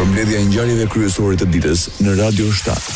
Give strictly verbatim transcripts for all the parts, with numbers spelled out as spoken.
Përmbledhja e ngjarjeve kryesore të ditës në Radio shtat.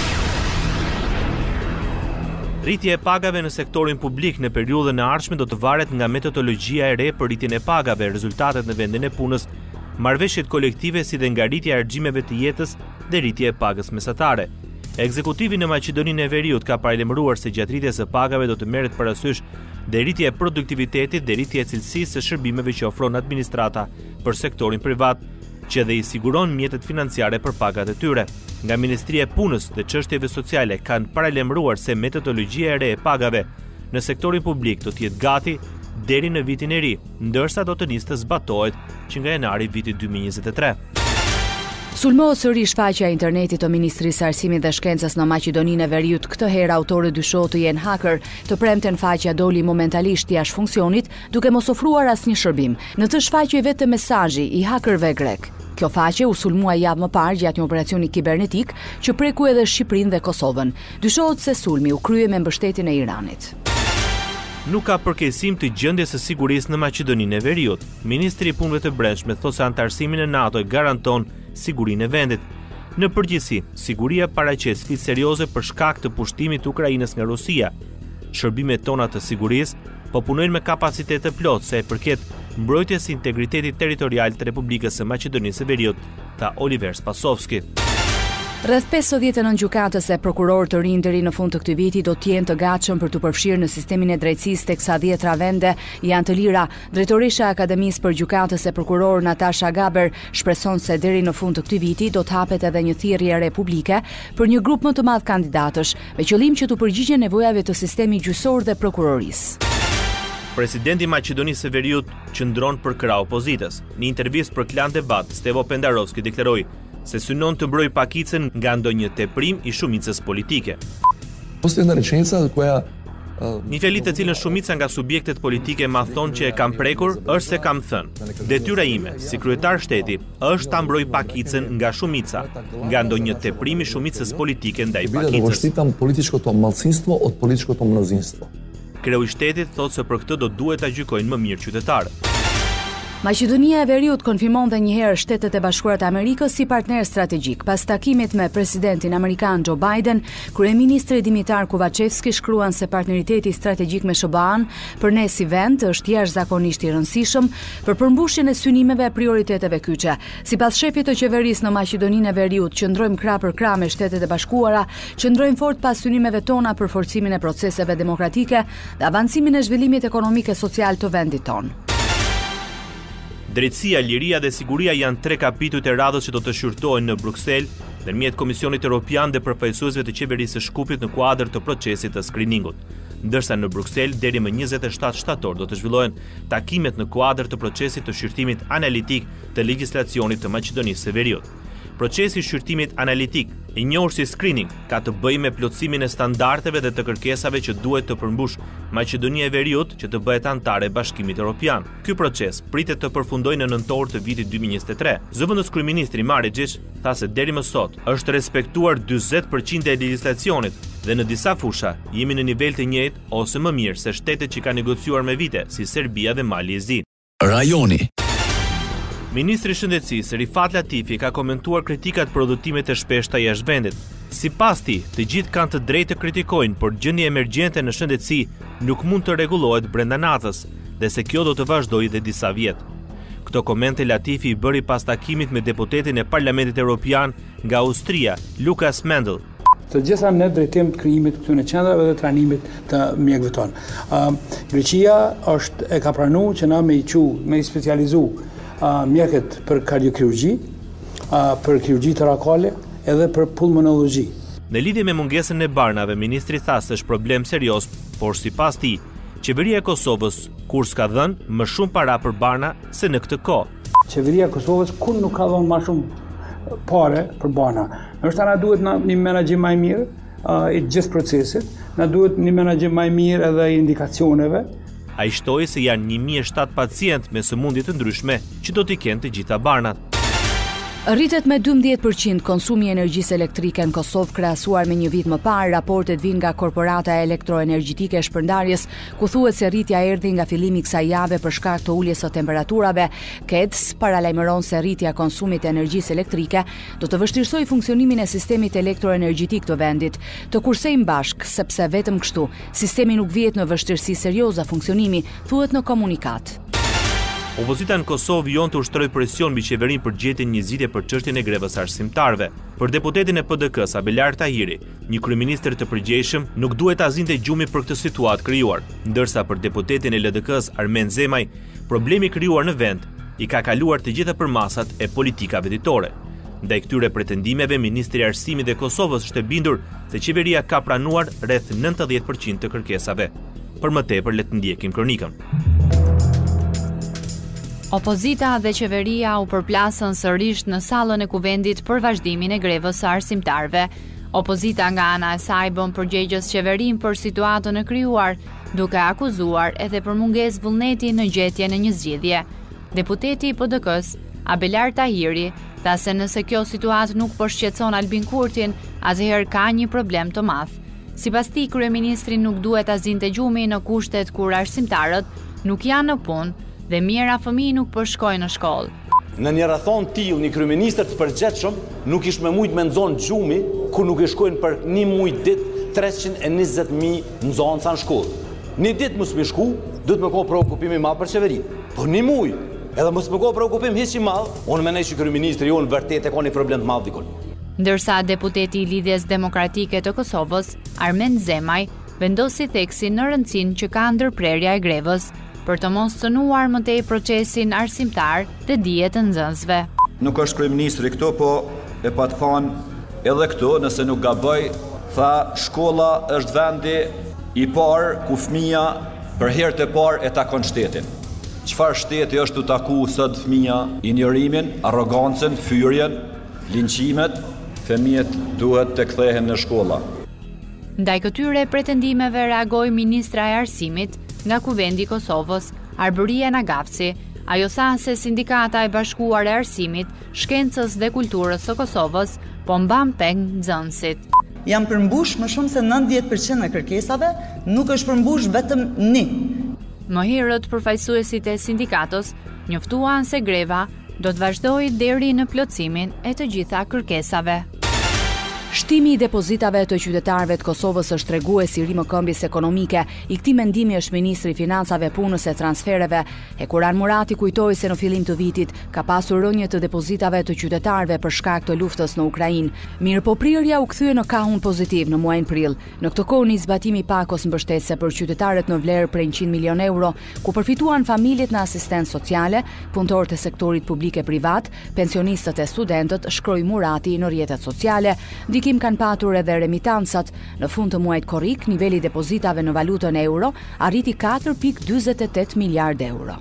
Rritja e pagave në sektorin publik në periudhën e ardhshme do të varet nga metodologjia e re për rritjen e pagave, rezultatet në vendin e punës, marrëveshjet kolektive si dhe nga rritja e argjimeve të jetës dhe rritja e pagës mesatare. Ekzekutivi në Maqedoninë e Veriut ka paralajmëruar se gjatë rritjes së pagave do të merret parasysh dhe rritja e produktivitetit dhe rritja e cilësisë së shërbimeve që ofron administrata për sektorin privat, që dhe i siguron mjetet financiare për pagat e tyre. Nga Ministria e Punës dhe Çështjeve Sociale kanë paralajmëruar se metodologjia e re e pagave në sektorin publik do të jetë gati deri në vitin e ri, ndërsa do të nisë të zbatohet që nga janari vitit dy mijë e njëzet e tre. Sulmohet sërish faqja e internetit të Ministrisë së Arsimit dhe Shkencës në Maqedoninë e Veriut. Këtë herë autorët dyshohet të jenë hacker. Të premten faqja doli momentalisht jashtë funksionit, duke mos ofruar asnjë shërbim. Në të shfaqej vetëm mesazhi i hakerëve grek. Kjo faqe u sulmua javë më parë gjatë një operacioni kibernetik që preku edhe Shqipërinë dhe Kosovën. Dyshohet se sulmi u krye me mbështetjen e Iranit. Nuk ka përkeqësim të gjendjes së sigurisë në Maqedoninë e Veriut. Ministri i Punëve të Brendshme thotë se antarësimi në NATO e garanton sigurinë e vendit. Në përgjithësi, siguria paraqet sfidë serioze për shkak të pushtimit të Ukrainës nga Rusia. Shërbimet tona të sigurisë po punojnë me kapacitet të plotë sa i përket mbrojtjes së integritetit territorial të Republikës së Maqedonisë së Veriut, tha Oliver Spasovski. Rreth pesëdhjetë e nëntë gjykatës e prokurorë të rinj deri në fund të këtij viti do të jenë të gatshëm për të përfshirë në sistemin e drejtësisë teksa dhjetra vende janë të lira. Drejtoresha e Akademisë për Gjykatës e prokurorë Natasha Gaber shpreson se deri në fund të këtij viti do të hapet edhe një thirrje re publike për një grup më të madh kandidatësh, me qëllim që të përgjigjen nevojave të sistemit gjyqësor dhe prokurorisë. Presidenti i Maqedonisë së Veriut qëndron për krah opozitës. Në intervistë për Klan Debat, Stevo Pendarovski deklaroi se synon të mbrojë pakicën nga ndonjë teprim i shumicës politike. Një fjali të cilën shumica nga subjektet politike ma thonë që e kam prekur, është se kam thënë. Detyra ime, si kryetar shteti, është ta mbroj pakicën nga shumica, nga ndonjë teprim i shumicës politike ndaj pakicës. Kreu i shtetit thotë se për këtë do duhet ta gjykojnë më mirë qytetarët. Maqedonia e Veriut konfirmon dhe njëherë Shtetet e Bashkuara të Amerikës si partner strategjik. Pas takimit me presidentin amerikan Joe Biden, kryeministri Dimitar Kovacevski shkruan se partneriteti strategjik me S B A-n për ne si vend është jashtëzakonisht i rëndësishëm për përmbushjen e synimeve e prioriteteve kyçe. Sipas shefit të qeverisë në Maqedoninë e Veriut, qëndrojmë krah për krah me Shtetet e Bashkuara, qëndrojmë fort pas synimeve tona për forcimin e proceseve demokratike dhe avancimin e zhvillimit ekonomik e social të vendit tonë. Drejtësia, liria dhe siguria janë tre kapitujt e radhës që do të shqyrtohen në Bruksel ndërmjet Komisionit Evropian dhe përfaqësuesve të qeverisë së Shkupit në kuadër të procesit të skriningut. Ndërsa në Bruksel deri më njëzet e shtatë shtator do të zhvillohen takimet në kuadër të procesit të shqyrtimit analitik të legjislacionit të Maqedonisë së Veriut. Procesi i shqyrtimit analitik, i njohur si screening, ka të bëjë me plotësimin e standardeve dhe të kërkesave që duhet të përmbush Maqedonia e Veriut që të bëhet antare e Bashkimit Evropian. Ky proces pritet të përfundojë në nëntor të vitit dy mijë e njëzet e tre. Zëvendës kryeministri Marigjic tha se deri më sot është respektuar dyzet përqind e legjislacionit dhe në disa fusha jemi në nivel të njëjtë ose më mirë se shtetet që kanë negociuar me vite, si Serbia dhe Mali i Zi. Rajoni. Ministri i Shëndetësisë Rifat Latifi ka komentuar kritikat për udhëtimet e shpeshta jashtë vendit. Sipas tij, të gjithë kanë të drejtë të kritikojnë, por gjendja emergjente në shëndetësi nuk mund të rregullohet brenda natës dhe se kjo do të vazhdojë dhe disa vjet. Këto komente Latifi i bëri pas takimit me deputetin e Parlamentit Evropian nga Austria, Lukas Mendel. Të gjitha në drejtim të krijimit të këtyre qendrave dhe trajnimit të mjekëve tonë. Uh, Greqia është e ka pranuar që na me i qu, me i specializu uh, mjekët për kardiokirurgji, uh, për kirurgji torakale edhe për pulmonologji. Në lidhje me mungesën e barnave, ministri tha se është problem serioz, por sipas tij, qeveria e Kosovës kur s'ka dhënë më shumë para për barna se në këtë kohë. Qeveria e Kosovës kur nuk ka dhënë më shumë pare për barna. Nështë na duhet na një menaxhim më i mirë uh, i gjithë procesit, na duhet një menaxhim më i mirë edhe i indikacioneve. Ai shtoi se janë një mijë e shtatë pacient me sëmundje të ndryshme që do t'i kenë të gjitha barnat. Rritet me dymbëdhjetë përqind konsumi i energjisë elektrike në Kosovë krahasuar me një vit më parë. Raportet vijnë nga Korporata Elektroenergjitike e Shpërndarjes, ku thuhet se rritja erdhi nga fillimi i kësaj jave për shkak të uljes së temperaturave. K E D S paralajmëron se rritja e konsumit të energjisë elektrike do të vështirësojë funksionimin e sistemit elektroenergjitik të vendit. Të kursejmë bashk, sepse vetëm kështu sistemi nuk vihet në vështirësi serioze funksionimi, thuhet në komunikat. Opozita në Kosovë jon të ushtroj presion mbi qeverinë për gjetjen një zgjidhje për çështjen e grevës arsimtarëve. Për deputetin e P D K-s Abelar Tahiri, një kryeministër të përgjegjshëm nuk duhet ta zinte gjumi për këtë situatë krijuar, ndërsa për deputetin e L D K-s Armen Zemaj, problemi krijuar në vend i ka kaluar të gjitha përmasat e politikave ditore. Ndaj këtyre pretendimeve, ministri i Arsimit dhe Kosovës është e bindur se qeveria ka pranuar rreth nëntëdhjetë përqind të kërkesave. Për më tepër le të ndjekim kronikën. Opozita dhe qeveria u përplasën sërish në sallën e kuvendit për vazhdimin e grevës së arsimtarëve. Opozita nga ana e saj bën përgjegjës qeverinë për situatën e krijuar, duke akuzuar edhe për mungesë vullneti në gjetjen e një zgjidhje. Deputeti i P D K-s, Abelar Tahiri, tha se nëse kjo situatë nuk po shqetëson Albin Kurtin, atëherë ka një problem të madh. Sipas tij, kryeministri nuk duhet ta zinte gjumi në kushtet kur arsimtarët nuk janë në punë dhe mjera fëmijë nuk po shkojnë në shkollë. Në një rrethon tillë, një kryeministër të përgjithshëm nuk ish me mujt me nxon gjumi kur nuk e shkojnë për një muj ditë treqind e njëzet mijë nxonca në shkollë. Një ditë mos më shku, duhet më ka preokupim i madh për qeverinë. Po një muj, edhe mos më ka preokupim hiç i madh, unë mendoj se kryeministri jonë vërtet e ka një problem të madh dikon. Ndërsa deputeti i Lidhjes Demokratike të Kosovës, Armen Zemaj, vendosi theksin në rëndësinë që ka ndërprerja e grevës, për të mos cënuar më tej procesin arsimtar dhe dijet të nxënësve. Nuk është kryeministri këtu, po e pa të thonë edhe këtu, nëse nuk gaboj, tha shkolla është vendi i parë ku fëmia për herë të parë e takon shtetin. Çfarë shteti është të taku sot fëmia? Injorimin, arrogancën, fyrjen, linqimet, fëmijët duhet të kthehen në shkolla. Ndaj këtyre pretendimeve reagoi ministra e Arsimit nga Kuvendi i Kosovës, Arbëria Nagafci. Ajo tha se Sindikata e Bashkuar e Arsimit, Shkencës dhe Kulturës së Kosovës po mban peng nxënësit. Jam përmbush më shumë se nëntëdhjetë përqind e kërkesave, nuk është përmbush vetëm një. Më herët përfaqësuesit e sindikatës njoftuan se greva do të vazhdojë deri në plotësimin e të gjitha kërkesave. Shtimi i depozitave të qytetarëve të Kosovës është treguesi i rimëkëmbjes ekonomike. I këtij mendimi është ministri i Financave, Punës e Transfereve, Ekuran Murati, kujtoi se në fillim të vitit ka pasur rënje të depozitave të qytetarëve për shkak të luftës në Ukrainë. Mirë po prirja u kthye në kahun pozitiv në muajin prill. Në këtë kohë nis zbatimi i pakos mbështetëse për qytetarët në vlerë prej njëqind milion euro, ku përfituan familjet në asistencë sociale, punëtorët e sektorit publik e privat, pensionistët e studentët, shkroi Murati në rrjetet sociale. Kim kanë patur edhe remitancat. Në fund të muajit korrik, niveli i depozitave në valutën euro arriti katër pikë dyzet e tetë miliardë euro.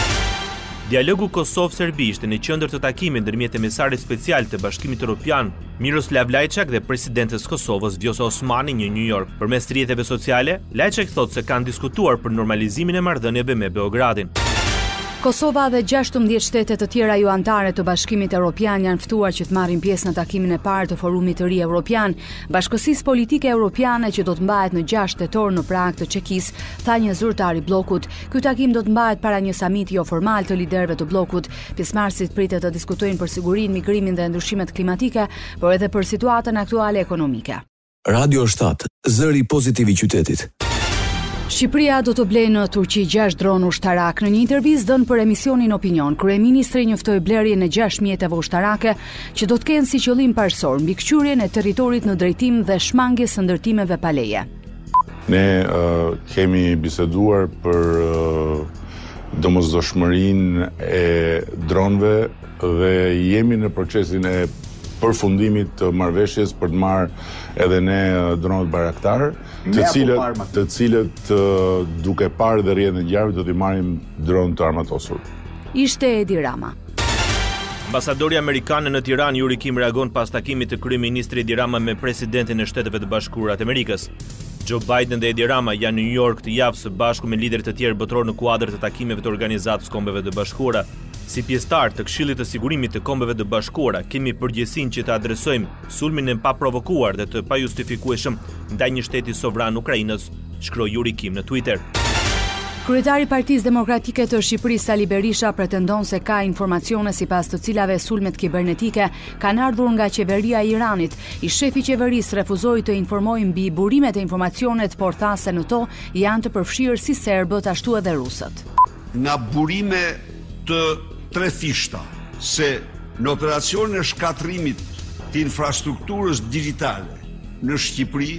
Dialogu Kosovë-Serbi ishte në qendër të takimit ndërmjet emisarit special të Bashkimit Evropian, Miroslav Lajçak dhe presidentes Kosovës Vjosa Osmani në New York. Përmes rrjeteve sociale, Lajçak thotë se kanë diskutuar për normalizimin e marrëdhënieve me Beogradin. Kosova dhe gjashtëmbëdhjetë shtete të tjera jo anëtare të Bashkimit Evropian janë ftuar që të marrin pjesë në takimin e parë të Forumit të Ri Evropian. Bashkësisë Politike Evropiane që do të mbahet në gjashtë tetor në Prag të Çekisë, tha një zyrtar i bllokut. Ky takim do të mbahet para një samiti jo formal të liderëve të bllokut. Pjesëmarrësit pritet të diskutojnë për sigurinë, migrimin dhe ndryshimet klimatike, por edhe për situatën aktuale ekonomike. Radio shtat, zëri pozitiv i qytetit. Shqipëria do të blejë në Turqi gjashtë dronë ushtarak. Në një intervistë dhënë për emisionin Opinion, kryeministri njoftoi blerjen e gjashtë mjeteve ushtarake që do të kenë si qëllim parësor mbikëqyrjen e territorit në drejtim dhe shmangjes së ndërtimeve pa leje. Ne uh, kemi biseduar për uh, domosdoshmërinë e dronëve dhe jemi në procesin e përfundimit të marrëveshjes për të marrë edhe ne dronët baraktar, të cilët të cilët duke parë dhe rrjedhën e ngjarjeve do t'i marrim dronë të armatosur. Ishte Edi Rama. Ambasadori amerikan në Tiranë Yuri Kim reagon pas takimit të kryeministrit Edi Rama me presidentin e Shteteve të Bashkuara të Amerikës. Joe Biden dhe Edi Rama janë në New York të javë së bashku me liderë të tjerë botror në kuadër të takimeve të Organizatës Kombeve të Bashkuara. Si pjesëtar të Këshillit të Sigurimit të Kombeve të Bashkuara, kemi përgjegjësinë që të adresojmë sulmin e paprovokuar dhe të pajustifikueshëm ndaj një shteti sovran Ukrainës, shkroi Yuri Kim në Twitter. Kryetari i Partisë Demokratike të Shqipërisë Sali Berisha pretendon se ka informacione sipas të cilave sulmet kibernetike kanë ardhur nga qeveria e Iranit. I shefi i qeverisë refuzoi të informojë mbi burimet e informacionet, por tha se në to janë të përfshirë si serbët ashtu edhe rusët. Nga burime të tre thishta se në operacionin e shkatrimit të infrastrukturës digjitale në Shqipëri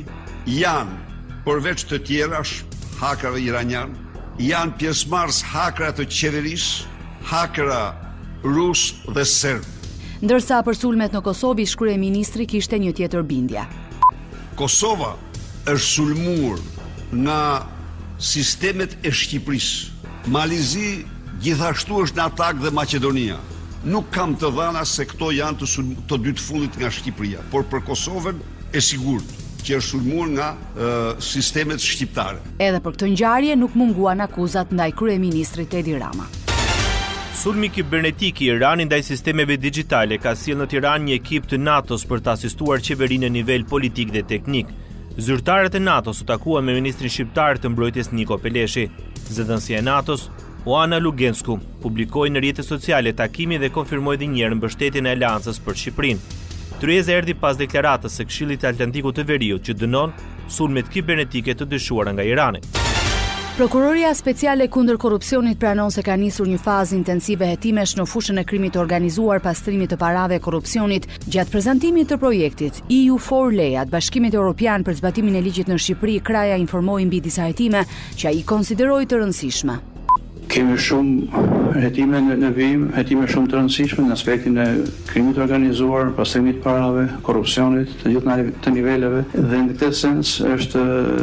janë përveç të tjerash hakerë iranian, janë pjesëmarrës hakra të qeverisë, hakra rus dhe serb. Ndërsa për sulmet në Kosovë, kryeministri kishte një tjetër bindje. Kosova është sulmuar nga sistemet e Shqipërisë. Malizi gjithashtu është në atak dhe Maqedonia. Nuk kam të dhëna se këto janë të, të dy të fundit nga Shqipëria, por për Kosovën e sigurt që është sulmuar nga uh, sistemet shqiptare. Edhe për këtë ngjarje nuk munguan akuzat ndaj kryeministrit Edi Rama. Sulmi kibernetik i Iranit ndaj sistemeve digjitale ka sjellë në Tiranë një ekip të NATO-s për të asistuar qeverinë në nivel politik dhe teknik. Zyrtarët e NATO-s u takuan me ministrin shqiptar të mbrojtjes Niko Peleshi. Zëdhënësia e NATO-s, Oana Lugensku, publikoi në rrjetet sociale takimin dhe konfirmoi edhe një herë mbështetjen e Aleancës për Shqipërinë. Tryeza erdhi pas deklaratës së Këshillit të Atlantikut të Veriut që dënon sulmet kibernetike të dyshuara nga Irani. Prokuroria Speciale kundër korrupsionit pranon se ka nisur një fazë intensive hetimesh në fushën e krimit të organizuar, pastrimit të parave e korrupsionit. Gjatë prezantimit të projektit E U for Lea të Bashkimit Evropian për zbatimin e ligjit në Shqipëri, Kraja informoi mbi disa hetime që ai konsideroi të rëndësishme. Kemi shumë hetime në, në vijim, hetime shumë të rëndësishme në aspektin e krimit organizuar, pastrimit parave, korrupsionit të gjithë të niveleve, dhe në këtë sens është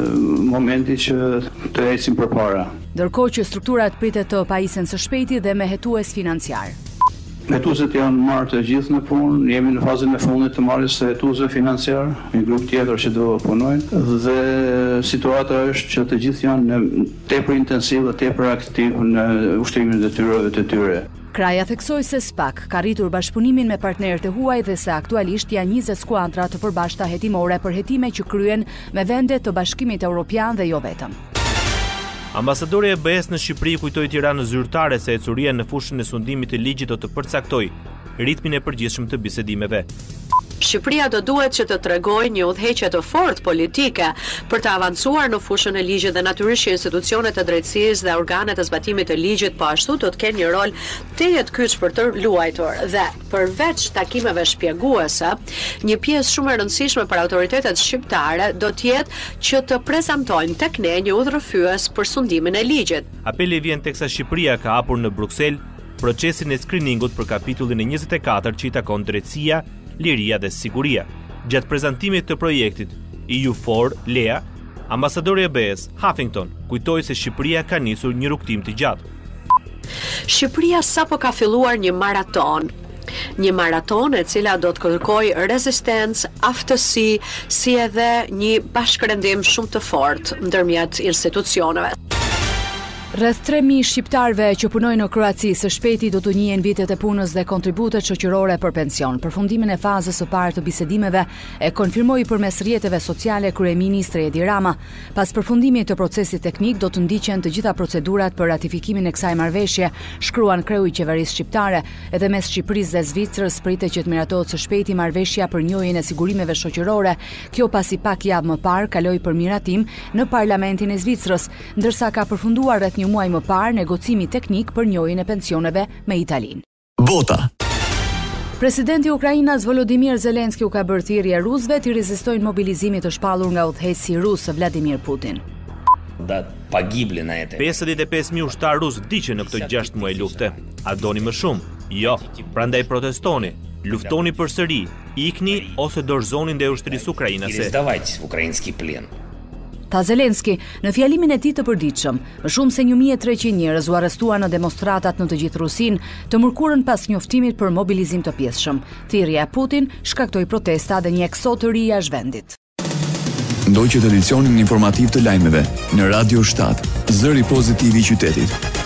momenti që të ecim përpara. Ndërkohë që strukturat pritet të pajisen së shpejti dhe me hetues financiar. Hetuesit janë marrë të gjithë në punë, jemi në fazën e fundit të marrjes së hetuesve financiar, një grup tjetër që do punojnë, dhe situata është që të gjithë janë tepër intensiv dhe tepër aktiv në ushtrimin e detyrave të tyre. Kraja theksoi se SPAK ka rritur bashkëpunimin me partnerët e huaj dhe se aktualisht janë njëzet skuadra të përbashkëta hetimore për hetime që kryen me vende të Bashkimit Evropian dhe jo vetëm. Ambasadori e B E S në Shqipëri kujtoi Tiranës zyrtare se ecuria në fushën e sundimit të ligjit do të përcaktoj ritmin e përgjithshëm të bisedimeve. Shqipëria do duhet që të tregojë një udhëheqje të fortë politike për të avancuar në fushën e ligjit dhe natyrisht që institucionet e drejtësisë dhe organet e zbatimit të ligjit po ashtu do të kenë një rol të jetë kyç për të luajtur. Dhe përveç takimeve shpjeguese, një pjesë shumë e rëndësishme për autoritetet shqiptare do të jetë që të prezantojnë tek ne një udhërrëfyes për sundimin e ligjit. Apeli vjen teksa Shqipëria ka hapur në Bruksel procesin e screeningut për kapitullin e njëzet e katër që i takon drejtësia, liria dhe siguria. Gjatë prezantimit të projektit E U for Lea, ambasadori e B E S Huffington kujtoi se Shqipëria ka nisur një rrugtim të gjatë. Shqipëria sapo ka filluar një maraton. Një maraton e cila do të kërkojë rezistencë, aftësi, si edhe një bashkërendim shumë të fortë ndërmjet institucioneve. Rreth tre mijë shqiptarëve që punojnë në Kroaci së shpejti do të njihen vitet e punës dhe kontributet shoqërore për pension. Përfundimin e fazës së parë të bisedimeve e konfirmoi përmes rrjeteve sociale kryeministri Edi Rama. Pas përfundimit të procesit teknik do të ndiqen të gjitha procedurat për ratifikimin e kësaj marrëveshje, shkruan kreu i qeverisë shqiptare. Edhe mes Shqipërisë dhe Zvicrës pritet që të miratohet së shpejti marrëveshja për njojjen e sigurimeve shoqërore. Kjo pasi pak javë më parë kaloi për miratim në parlamentin e Zvicrës, ndërsa ka përfunduar rreth një muaj më parë negocimi teknik për njojjen e pensioneve me Italinë. Bota. Presidenti i Ukrainës Volodymyr Zelenski u ka bërë thirrje rusëve të rezistojnë mobilizimit të shpallur nga udhëheqësi rus Vladimir Putin. pesëdhjetë e pesë mijë ushtar rus vdiqën në këto gjashtë muaj lufte. A doni më shumë? Jo. Prandaj protestoni, luftoni përsëri, ikni ose dorëzoni ndaj ushtrisë ukrainase. Tha Zelenski në fjalimin e tij të përditshëm. Më shumë se një mijë e treqind njerëz u arrestuan në demonstratat në të gjithë Rusinë, të mërkurën pas njoftimit për mobilizim të pjesshëm. Thirrja e Putin shkaktoi protesta dhe një eksod të ri jashtë vendit. Ndoqët edicionin informativ të lajmeve në Radio shtat, zëri pozitiv i qytetit.